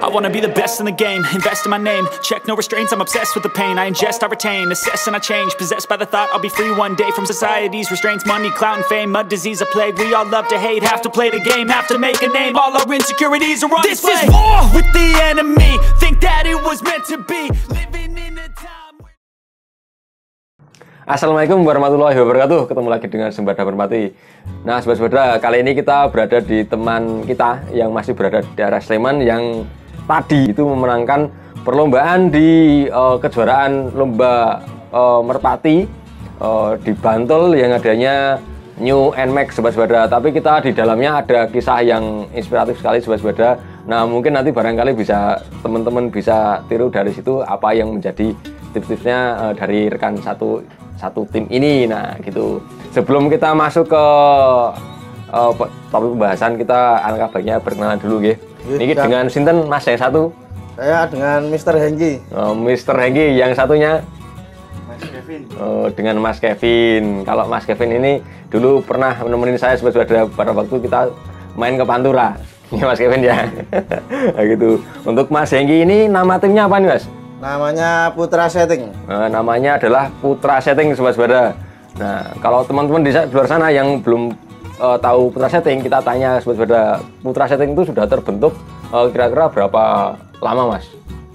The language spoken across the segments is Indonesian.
wanna be the best in the game, invest in my name, check no restraints, I'm obsessed with the pain. I ingest, I retain, assess and I change, possessed by the thought I'll be free one day from society's restraints. Money, clout and fame, a disease, a plague. We all love to hate, have to play the game, have to make a name. All our insecurities are on display. This is war with the enemy, think that it was meant to be. Living in a time. Assalamualaikum warahmatullahi wabarakatuh. Ketemu lagi dengan Sembada Merpati. Nah, saudara-saudara, kali ini kita berada di teman kita yang masih berada di daerah Sleman, yang tadi itu memenangkan perlombaan di kejuaraan lomba merpati di Bantul yang adanya New NMAX, saudara-saudara. Tapi kita di dalamnya ada kisah yang inspiratif sekali, saudara-saudara. Nah, mungkin nanti barangkali bisa teman-teman bisa tiru dari situ apa yang menjadi tips-tipsnya dari rekan satu tim ini. Nah, gitu. Sebelum kita masuk ke topik pembahasan, kita alangkah baiknya berkenalan dulu, nggih. Ini dengan sinten Mas yang satu? Saya dengan Mr. Hengki. Mr. Hengki, yang satunya Mas Kevin. Dengan Mas Kevin. Kalau Mas Kevin ini dulu pernah menemani saya sebagai pada waktu kita main ke Pantura. Ini Mas Kevin ya. Nah, gitu. Untuk Mas Hengki ini nama timnya apa nih, Mas? Namanya Putra Setting. Namanya adalah Putra Setting, saudara-saudara. Nah, kalau teman-teman di luar sana yang belum tahu Putra Setting, kita tanya saudara-saudara, Putra Setting itu sudah terbentuk kira-kira berapa lama, Mas?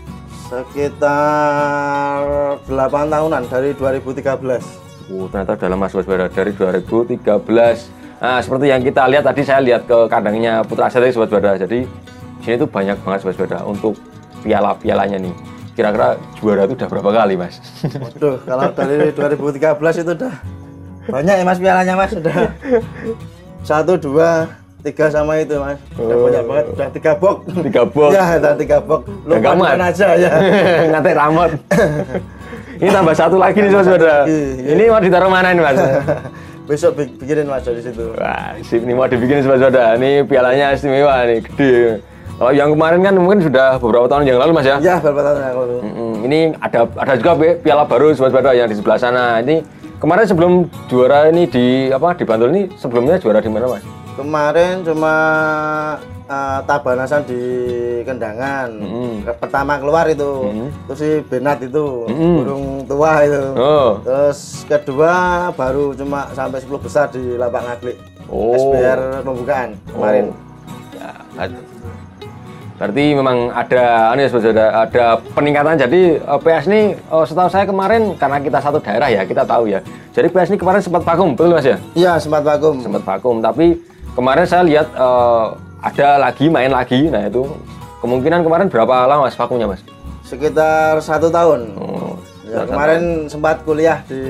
Sekitar 8 tahunan, dari 2013. Ternyata udah lama, saudara-saudara, dari 2013. Nah, seperti yang kita lihat tadi, saya lihat ke kandangnya Putra Setting, saudara-saudara. Jadi sini tuh banyak banget, saudara-saudara, untuk piala-pialanya nih. Kira-kira juara itu udah berapa kali, Mas? Waduh, kalau dari 2013 itu udah banyak ya, Mas, pialanya, Mas. Udah 1, 2, 3 sama itu, Mas. Udah banyak banget, udah 3 box. 3 box? Ya, udah 3 box. Lupakan aja ya. Ngatek ramot. Ini tambah 1 lagi nih, saudara. Ini mau ditaruh mana ini, Mas? Besok bikinin, Mas, dari situ. Wah, sip, ini mau dibikin, saudara. Ini pialanya istimewa nih, gede. Kalau yang kemarin kan mungkin sudah beberapa tahun yang lalu, Mas ya? Ya, beberapa tahun yang lalu. Ini ada juga piala baru, saudara, yang di sebelah sana. Ini kemarin sebelum juara ini di Bantul ini, sebelumnya juara di mana, Mas? Kemarin cuma Tabanasan di Kendangan. Pertama keluar itu, terus si Benat itu, burung tua itu. Terus kedua baru cuma sampai 10 besar di Lapak Ngaglik. SBR pembukaan kemarin. Ya, berarti memang ada ada peningkatan. Jadi PS ini setahu saya kemarin, karena kita satu daerah ya, kita tahu ya. Jadi PS ini kemarin sempat vakum, betul, Mas ya? Iya, sempat vakum. Sempat vakum, tapi kemarin saya lihat ada lagi, main lagi. Nah, itu kemungkinan kemarin berapa lama, Mas, vakumnya, Mas? Sekitar 1 tahun. Ya, kemarin sempat kuliah di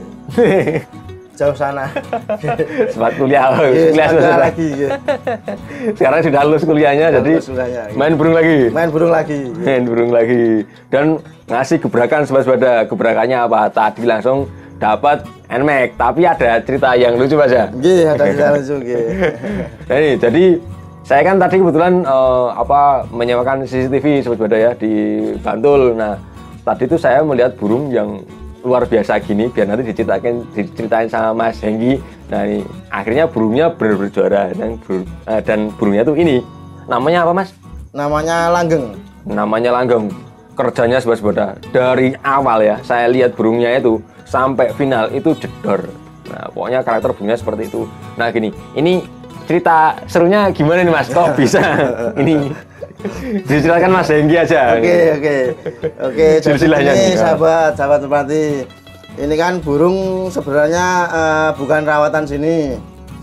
jauh sana. Sempat kuliah lagi ya. Sekarang sudah lulus kuliahnya, jadi main burung lagi. Main burung lagi. Dan ngasih gebrakan, saudara-saudara. Gebrakannya apa? Tadi langsung dapat NMAX, tapi ada cerita yang lucu, Mas ya? Iya, ada cerita lucu. Nah, ini, jadi saya kan tadi kebetulan menyewakan CCTV, saudara-saudara ya, di Bantul. Nah, tadi itu saya melihat burung yang luar biasa gini, biar nanti diceritain sama Mas Hengki. Nah, ini akhirnya burungnya berjuara, dan burungnya tuh ini namanya apa, Mas? Namanya langgeng. Namanya langgeng. Kerjanya saudara, dari awal ya, saya lihat burungnya itu sampai final itu jedor. Nah, pokoknya karakter burungnya seperti itu. Nah, gini, ini cerita serunya gimana nih, Mas? Kok bisa ini? Diceritakan Mas Hengki aja. Oke. Jadi ini sahabat Merpati, ini kan burung sebenarnya bukan rawatan sini.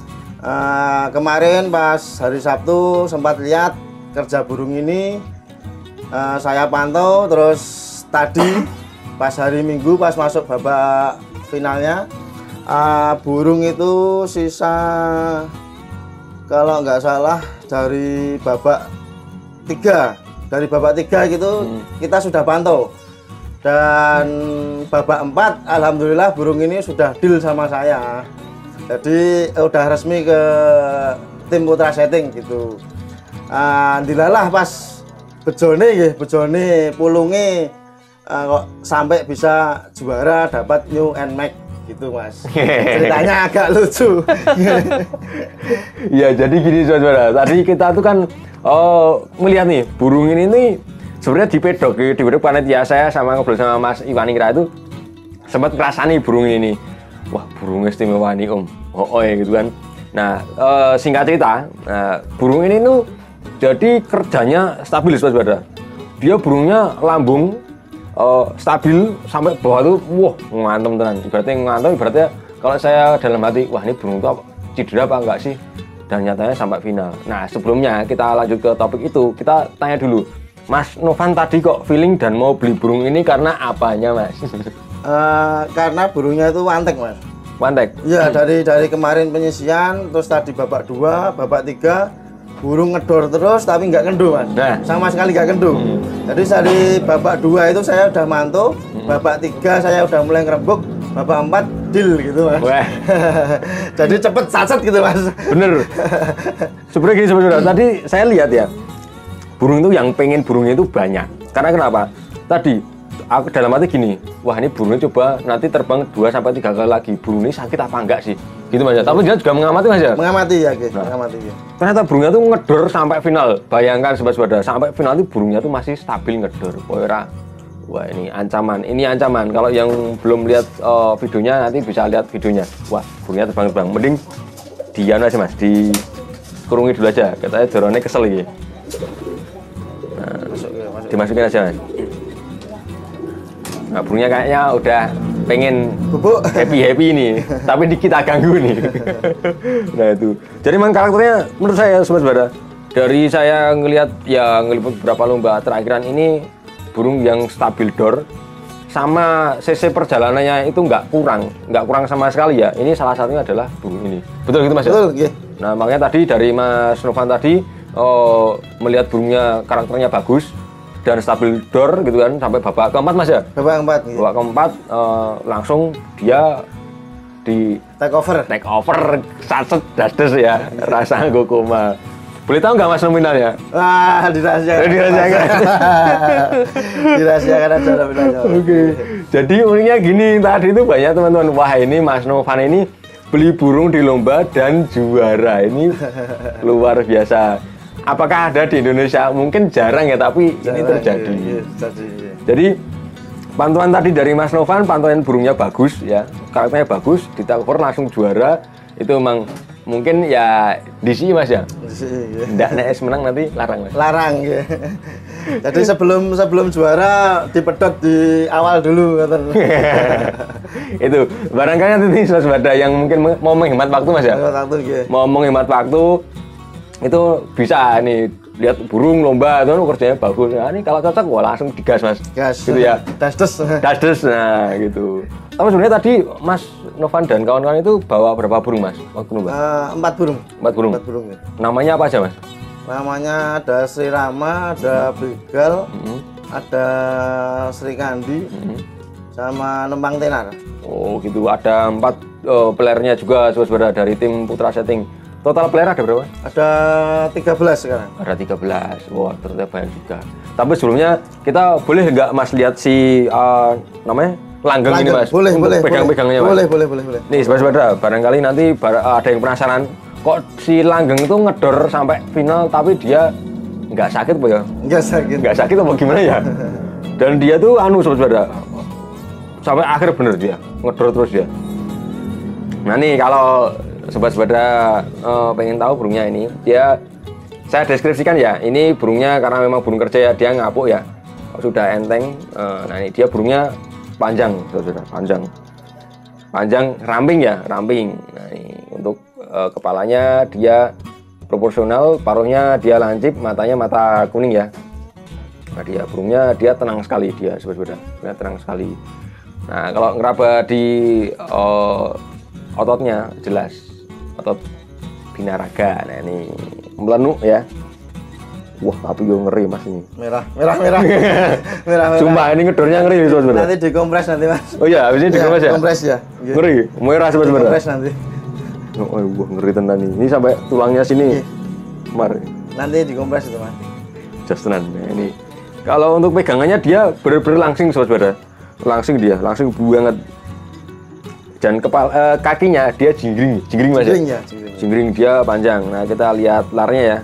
Kemarin pas hari Sabtu sempat lihat kerja burung ini, saya pantau. Terus tadi pas hari Minggu pas masuk babak finalnya, burung itu sisa, kalau nggak salah dari babak 3 gitu, kita sudah pantau. Dan babak 4 alhamdulillah burung ini sudah deal sama saya. Jadi udah resmi ke tim Putra Setting gitu. Alhamdulillah pas bejone pulunge kok sampai bisa juara, dapat New NMAX. gitu Mas. Ceritanya agak lucu. Ya jadi gini saudara, tadi kita tuh kan melihat nih burung ini nih sebenarnya di pedok panitia saya sama ngobrol sama Mas Iwaningrat itu sempat ngerasani burung ini nih. Wah burung istimewa nih Om. Gitu kan. Nah singkat cerita, burung ini tuh jadi kerjanya stabil saudara. Dia burungnya lambung stabil sampai bawah tuh, wah ngantem tenan. Ibaratnya kalau saya dalam hati, wah ini burung itu cedera apa enggak sih? Dan nyatanya sampai final. Nah sebelumnya kita lanjut ke topik itu, kita tanya dulu, Mas Novan tadi kok feeling dan mau beli burung ini karena apanya Mas? Karena burungnya itu wantek Mas. Wantek? Iya dari kemarin penyisian, terus tadi babak 2, babak 3 burung ngedor terus tapi nggak kendu Mas. Nah. Sama sekali nggak kendu. Jadi dari babak 2 itu saya udah mantu, babak 3 saya udah mulai ngerembuk, babak 4 deal gitu Mas. Jadi cepet sacet gitu Mas. Bener. Sebenarnya gini saudara, tadi saya lihat ya burung itu yang pengen burungnya itu banyak. Karena kenapa? Tadi aku dalam hati gini, wah ini burungnya coba nanti terbang 2-3 kali lagi, burung ini sakit apa enggak sih? Gitu Mas ya. Tapi dia juga mengamati Mas ya? Mengamati ya, mengamati ya. Ternyata burungnya tuh ngedor sampai final. Bayangkan sobat-sobat, sampai final itu burungnya tuh masih stabil ngedor. Wah ini ancaman, Kalau yang belum lihat videonya nanti bisa lihat videonya. Wah burungnya terbang-terbang. Mending dian aja Mas, dikurungi dulu aja. Katanya dorone kesel ya. Nah, dimasukin aja Mas. Nah burungnya kayaknya udah pengen bubuk happy ini, tapi kita ganggu nih. Nah itu, jadi memang karakternya menurut saya sobat-sobat, dari saya ngelihat beberapa lomba terakhiran ini burung yang stabil door sama CC perjalanannya itu nggak kurang sama sekali ya. Ini salah satunya adalah burung ini. Betul gitu Mas? Betul. Ya? Nah makanya tadi dari Mas Novan tadi melihat burungnya karakternya bagus dan stabil door gitu kan sampai babak keempat Mas ya? Babak keempat. Gitu. Babak keempat langsung dia di take over sacet dasdes ya. Rasa Gokoma. Boleh tahu nggak Mas nominalnya? Wah, dirahasiakan. Dirahasiakan aja nominalnya. Oke. Jadi uniknya gini, tadi itu banyak teman-teman, wah ini Mas Novan ini beli burung di lomba dan juara. Ini luar biasa. Apakah ada di Indonesia? Mungkin jarang ya, tapi ini terjadi. Iya. Jadi pantauan tadi dari Mas Novan, pantauan burungnya bagus ya, karakternya bagus, di-take over langsung juara. Itu memang mungkin ya DC Mas ya. Nggak NS menang nanti larang Mas. Larang ya. Jadi sebelum juara dipedot di awal dulu katanya. Itu barangkali nanti saudara yang mungkin mau menghemat waktu Mas ya. Mau menghemat waktu itu bisa nih lihat burung lomba itu kerjanya bagus. Nah, ini kalau cocok wah langsung digas Mas. Gas. Gitu ya. Dasdes. Nah, gitu. Tapi sebenarnya tadi Mas Novan dan kawan-kawan itu bawa berapa burung Mas waktu lomba? 4 burung. 4 burung. Ya. Namanya apa aja Mas? Namanya ada Sri Rama, ada Begal, ada Sri Kandi, sama Nempang Tenar. Oh gitu. Ada 4 playernya juga saudara dari tim Putra Setting. Total player ada berapa? Ada 13 sekarang. Ada 13. Wah, ternyata banyak juga. Tapi sebelumnya kita boleh nggak Mas lihat si namanya langgeng ini Mas? Boleh. Pegang-pegangnya Mas. Boleh. Nih, saudara, barangkali nanti ada yang penasaran kok si langgeng itu ngedor sampai final tapi dia nggak sakit apa ya? Nggak sakit apa gimana ya? Dan dia tuh saudara, sampai akhir bener dia ngedor terus dia. Nah nih kalau sobat-sobat pengen tahu burungnya ini, saya deskripsikan ya. Ini burungnya karena memang burung kerja ya, dia ngapuk ya, sudah enteng. Nah ini dia burungnya panjang, saudara, panjang, ramping ya, ramping. Nah ini untuk kepalanya dia proporsional, paruhnya dia lancip, matanya mata kuning ya. Nah dia burungnya dia tenang sekali dia, sobat-sobat, dia tenang sekali. Nah kalau ngeraba di ototnya jelas. Otot binaraga. Nah ini melenuk ya. Wah tapi gue ngeri Mas ini. Merah. Sumpah ini ngedornya ngeri nih sobat. Nanti dikompres nanti Mas. Oh iya, habis ini dikompres ya. Kompres ya. Ngeri, merah sobat. Dikompres nanti. Oh, wah ngeri tenan nih. Ini sampai tulangnya sini. Mari. Nanti dikompres itu Mas. Just tenan. Nah, ini. Kalau untuk pegangannya dia bener-bener langsing sobat. Langsing dia, langsing banget. dan kepala kakinya dia jinggring Mas. Jinggring dia panjang. Nah, kita lihat larnya ya.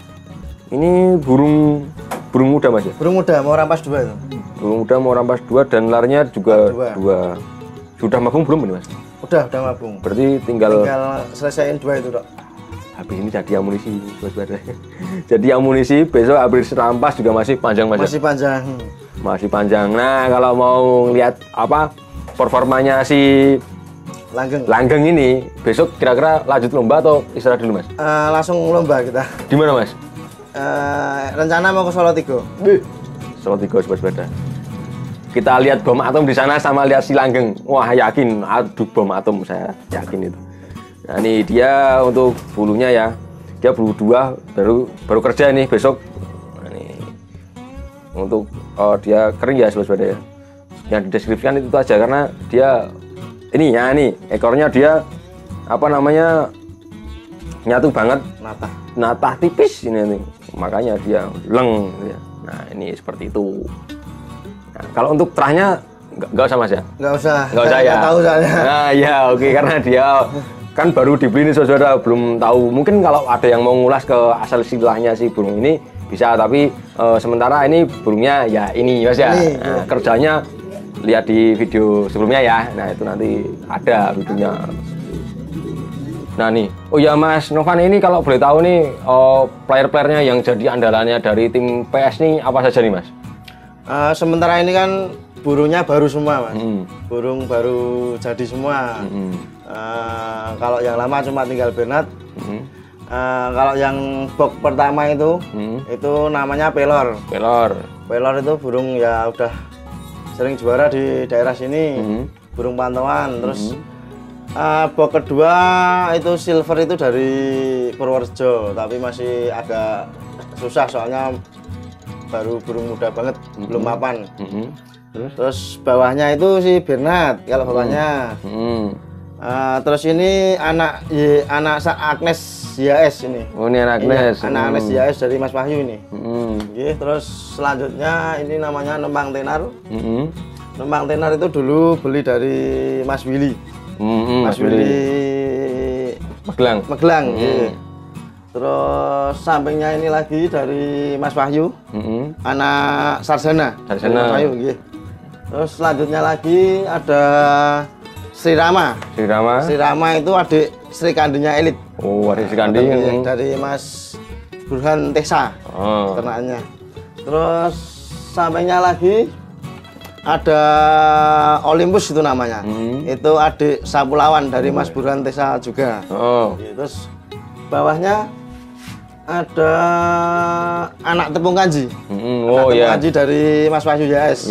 Ini burung muda Mas ya? Burung muda mau rampas 2 itu. Burung muda mau rampas 2 dan larnya juga 2. Sudah mabung belum ini Mas? Udah mabung. Berarti tinggal selesaiin 2 itu, Dok. Habis ini jadi amunisi Bos. Jadi amunisi besok habis rampas juga masih panjang Mas. Masih panjang. Nah, kalau mau lihat apa performanya si langgeng ini, besok kira-kira lanjut lomba atau istirahat dulu Mas? Langsung lomba kita. Di mana Mas? Rencana mau ke Solo 3. Solo 3 Bos. Kita lihat bom atom di sana sama lihat si langgeng. Wah, yakin aduh bom atom, saya yakin itu. Nah, ini dia untuk bulunya ya. Dia bulu 2 baru kerja nih besok. Nah, ini untuk dia kering ya Bos ya. Yang dideskripsikan itu aja karena dia ini ekornya dia apa namanya nyatu banget, natah tipis ini makanya dia leng ya. Nah, ini seperti itu. Nah, kalau untuk terahnya nggak usah Mas ya? Nggak usah ya. Tahu saya. Nah ya oke, karena dia kan baru dibeli nih saudara, belum tahu. Mungkin kalau ada yang mau ngulas ke asal silahnya si burung ini bisa, tapi sementara ini burungnya ya ini Mas ya. Nah, kerjanya lihat di video sebelumnya ya. Nah, itu nanti ada videonya. Nah nih, oh ya Mas Novan, ini kalau boleh tahu nih player-playernya yang jadi andalannya dari tim PS nih apa saja nih Mas? Sementara ini kan burungnya baru semua Mas. Burung baru jadi semua. Kalau yang lama cuma tinggal Bernard. Kalau yang box pertama itu namanya Pelor. Pelor itu burung ya udah sering juara di daerah sini, burung pantauan. Terus box kedua itu silver itu dari Purworejo, tapi masih agak susah soalnya baru burung muda banget, belum mapan. Terus bawahnya itu si Bernard kalau bawahnya. Terus ini anak Agnes YAS ini. Oh, ini anak Agnes. Iya, anak Agnes YAS dari Mas Wahyu ini. Terus selanjutnya ini namanya Nembang Tenar. Nembang Tenar itu dulu beli dari Mas Willy. Mas Willy Magelang. Terus sampingnya ini lagi dari Mas Wahyu. Anak Sarjana. Mas Wahyu. Terus selanjutnya lagi ada Sri Rama itu adik Sri Kandinya Elit. Oh, adik Sri Kandi dari Mas Burhan Tesa, ternaknya. Terus sampingnya lagi ada Olympus itu namanya. Itu adik Sapulawan dari Mas Burhan Tesa juga. Terus bawahnya ada anak Tepung Kanji. Tepung Kanji dari Mas Wahyu YAS.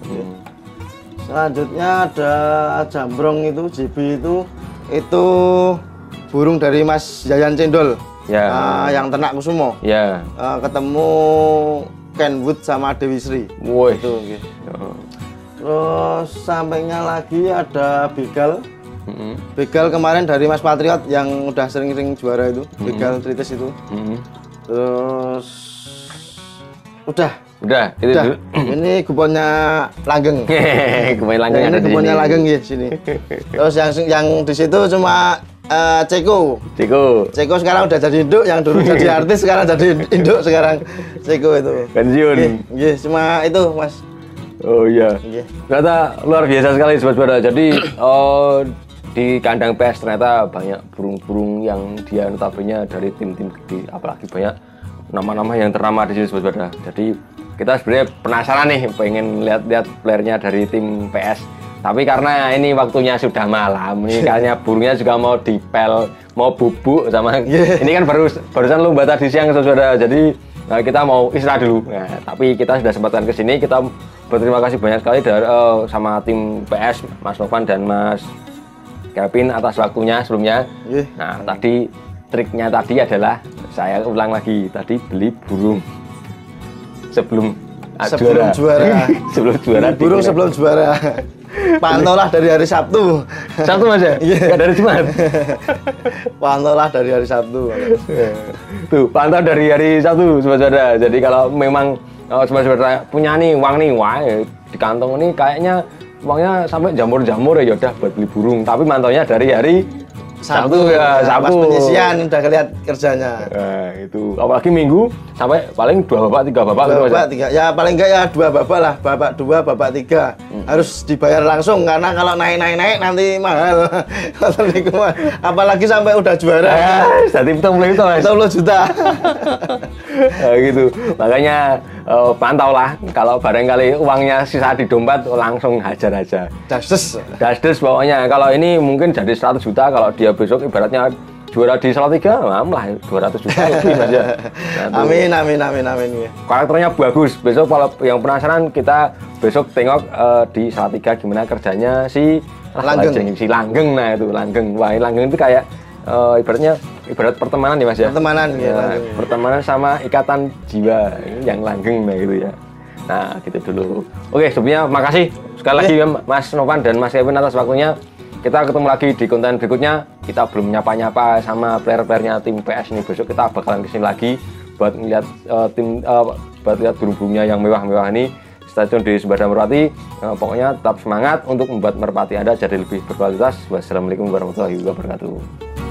Selanjutnya ada Jambrong itu, JB itu burung dari Mas Yayan Cendol, yang ternak Kusumo. Ketemu Kenwood sama Dewi Sri. Itu. Terus sampingnya lagi ada Begal. Begal kemarin dari Mas Patriot yang udah sering-sering juara itu, Begal Tritis itu. Terus Udah, itu dulu. Ini kuponnya Langgeng. Ini kuponnya Langgeng ya sini. Terus yang di situ cuma Ceko sekarang udah jadi induk, yang dulu jadi artis sekarang jadi induk sekarang. Ceko itu pensiun. Cuma itu Mas. Oh iya. Ternyata luar biasa sekali sobat-sobat. Jadi di kandang PS ternyata banyak burung-burung yang dia notabene dari tim-tim gede, apalagi banyak nama-nama yang ternama di sini sobat-sobat. Jadi kita sebenarnya penasaran nih, pengen lihat-lihat playernya dari tim PS. Tapi karena ini waktunya sudah malam, ini kayaknya burungnya juga mau dipel, mau bubuk sama. Ini kan barusan lomba tadi siang saudara. Jadi kita mau istirahat dulu. Nah, tapi kita sudah sempatkan ke sini. Kita berterima kasih banyak sekali sama tim PS, Mas Novan dan Mas Kevin atas waktunya sebelumnya. Nah, tadi triknya tadi adalah saya ulang lagi, tadi beli burung sebelum juara. Sebelum juara. Burung sebelum juara. Pantaulah dari hari Sabtu. Sabtu Mas ya? Nggak dari Jumat. Pantaulah dari hari Sabtu. Tuh, pantau dari hari Sabtu saudara. Jadi kalau memang saudara punya nih uang nih, wah di kantong ini kayaknya uangnya sampai jamur-jamur ya udah buat beli burung, tapi mantaunya dari hari Sabtu ya, Sabtu. Pas penyisian udah kelihatan kerjanya. Nah, itu apalagi Minggu sampai paling 2 bapak 3 bapak gitu. 2 bapak 3. Ya paling enggak ya 2 bapak lah, bapak 2, bapak 3. Harus dibayar langsung karena kalau naik nanti mahal. Apalagi sampai udah juara. Jadi itu 10 juta. Nah, gitu. Makanya pantau lah kalau barangkali uangnya sisa di dompet langsung hajar aja. Dasdes pokoknya. Kalau ini mungkin jadi 100 juta, kalau dia besok ibaratnya juara di Salatiga, lah 200 juta lebih aja. Nah, amin. Karakternya bagus. Besok kalau yang penasaran kita besok tengok di Salatiga gimana kerjanya si Langgeng. Si Langgeng. Nah itu Langgeng. Wah, Langgeng itu kayak ibarat pertemanan ya Mas ya. Pertemanan sama ikatan jiwa yang langgeng nah gitu ya. Nah gitu dulu. Oke, sebelumnya makasih sekali lagi ya Mas Novan dan Mas Kevin atas waktunya. Kita ketemu lagi di konten berikutnya. Kita belum nyapa-nyapa sama player-playernya tim PS ini. Besok kita bakalan kesini lagi buat ngeliat buat lihat burung-burungnya yang mewah-mewah ini. Stay tune di Sembada Merpati. Pokoknya tetap semangat untuk membuat merpati Anda jadi lebih berkualitas. Wassalamualaikum warahmatullahi wabarakatuh.